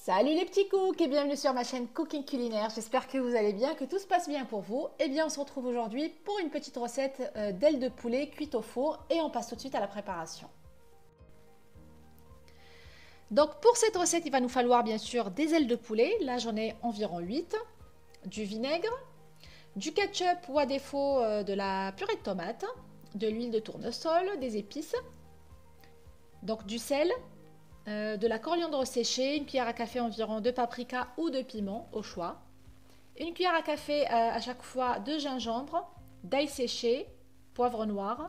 Salut les petits cooks et bienvenue sur ma chaîne Cooking Culinaire. J'espère que vous allez bien, que tout se passe bien pour vous. Eh bien, on se retrouve aujourd'hui pour une petite recette d'ailes de poulet cuites au four et on passe tout de suite à la préparation. Donc pour cette recette, il va nous falloir bien sûr des ailes de poulet. Là, j'en ai environ 8, du vinaigre, du ketchup ou à défaut de la purée de tomate, de l'huile de tournesol, des épices, donc du sel, de la coriandre séchée, une cuillère à café environ de paprika ou de piment au choix, une cuillère à café à chaque fois de gingembre, d'ail séché, poivre noir,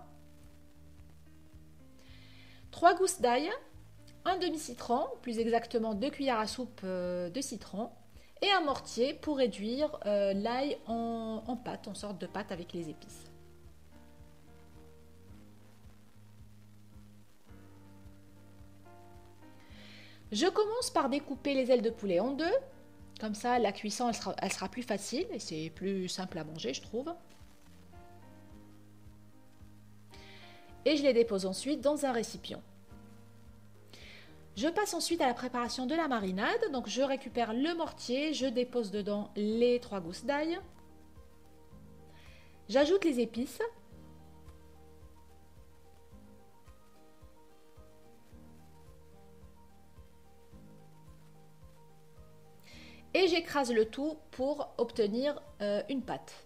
3 gousses d'ail, un demi-citron, plus exactement 2 cuillères à soupe de citron, et un mortier pour réduire l'ail en pâte, en sorte de pâte avec les épices. Je commence par découper les ailes de poulet en deux. Comme ça, la cuisson, elle sera plus facile et c'est plus simple à manger, je trouve. Et je les dépose ensuite dans un récipient. Je passe ensuite à la préparation de la marinade. Donc, je récupère le mortier, je dépose dedans les 3 gousses d'ail. J'ajoute les épices. Et j'écrase le tout pour obtenir une pâte.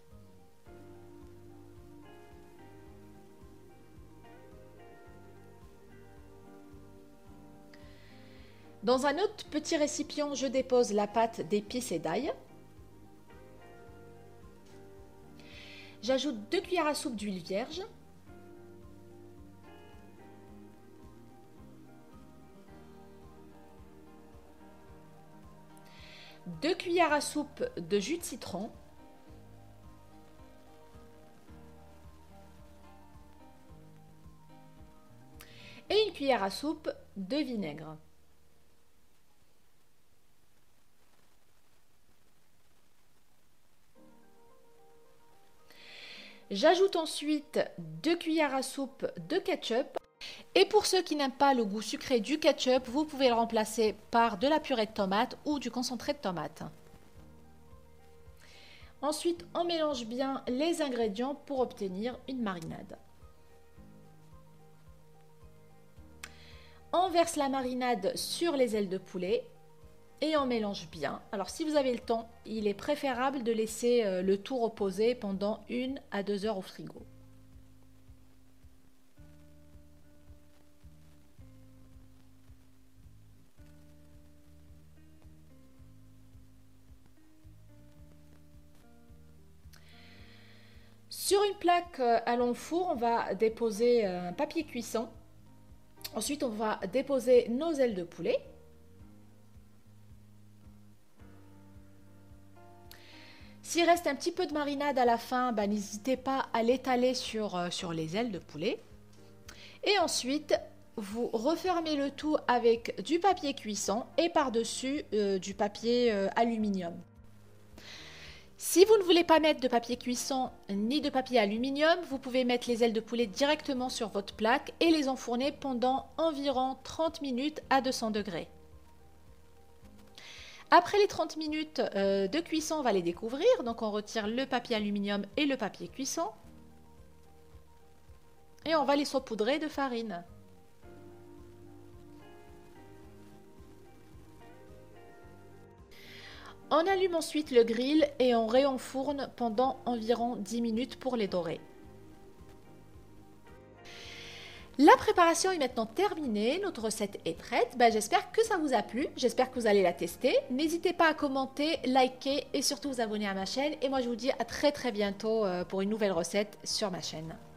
Dans un autre petit récipient, je dépose la pâte d'épices et d'ail. J'ajoute 2 cuillères à soupe d'huile vierge. Deux cuillères à soupe de jus de citron. Et une cuillère à soupe de vinaigre. J'ajoute ensuite 2 cuillères à soupe de ketchup. Et pour ceux qui n'aiment pas le goût sucré du ketchup, vous pouvez le remplacer par de la purée de tomate ou du concentré de tomate. Ensuite, on mélange bien les ingrédients pour obtenir une marinade. On verse la marinade sur les ailes de poulet et on mélange bien. Alors si vous avez le temps, il est préférable de laisser le tout reposer pendant 1 à 2 heures au frigo. Sur une plaque allant au four, on va déposer un papier cuisson. Ensuite, on va déposer nos ailes de poulet. S'il reste un petit peu de marinade à la fin, n'hésitez pas à l'étaler sur les ailes de poulet. Et ensuite, vous refermez le tout avec du papier cuisson et par-dessus du papier aluminium. Si vous ne voulez pas mettre de papier cuisson ni de papier aluminium, vous pouvez mettre les ailes de poulet directement sur votre plaque et les enfourner pendant environ 30 minutes à 200 degrés. Après les 30 minutes de cuisson, on va les découvrir. Donc on retire le papier aluminium et le papier cuisson. Et on va les saupoudrer de farine. On allume ensuite le grill et on réenfourne pendant environ 10 minutes pour les dorer. La préparation est maintenant terminée, notre recette est prête. J'espère que ça vous a plu, j'espère que vous allez la tester. N'hésitez pas à commenter, liker et surtout vous abonner à ma chaîne. Et moi je vous dis à très bientôt pour une nouvelle recette sur ma chaîne.